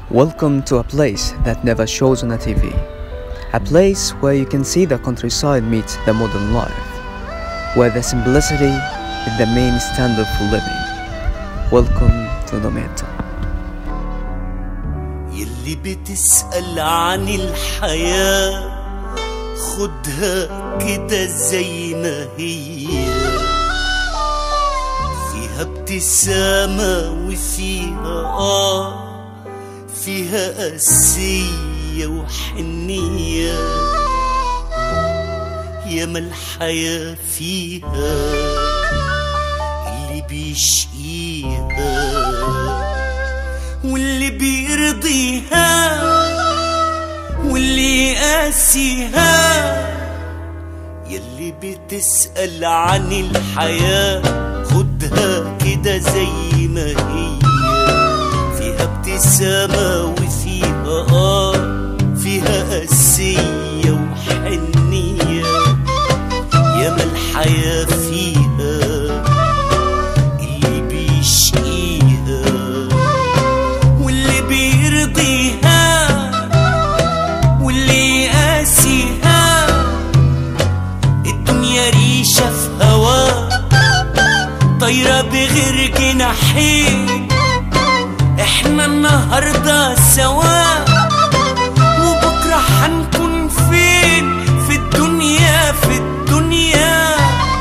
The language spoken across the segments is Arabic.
Welcome to a place that never shows on a TV. A place where you can see the countryside meet the modern life, where the simplicity is the main standard for living. Welcome to Nometa. يلي بتسأل عن الحياة خدها كده زي ما هي، فيها ابتسامة وفيها فيها قاسية وحنية، ياما الحياة فيها اللي بيشقيها واللي بيرضيها واللي يقاسيها. يلي بتسأل عن الحياة خدها كده زي ما هي، فيها ابتسامة وفيها فيها قاسية وحنية، ياما الحياة فيها اللي بيشقيها واللي بيرضيها واللي يقاسيها. الدنيا ريشة في هوا طايرة بغير جناحين، احنا النهاردة سوا وبكرة حنكون فين في الدنيا في الدنيا.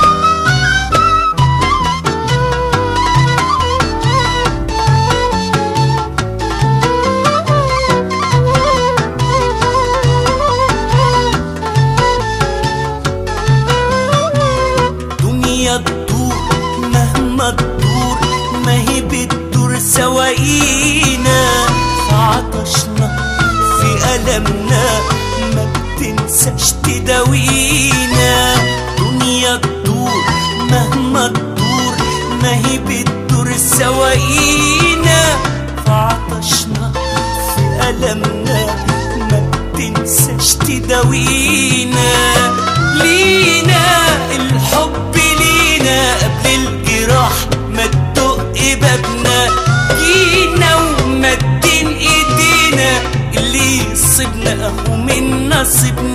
دنيا تدور مهما تدور ما هي بتدور سواقينا، في عطشنا في ألمنا ما بتنساش تداوينا. دنيا تدور مهما تدور ما هي بتدور سواقينا، في عطشنا في ألمنا ما بتنساش تداوينا. لينا الحب لينا قبل الجراح ما تدق بابنا، جينا ومدين ايدينا اللي يصيبنا اهو من نصيبنا.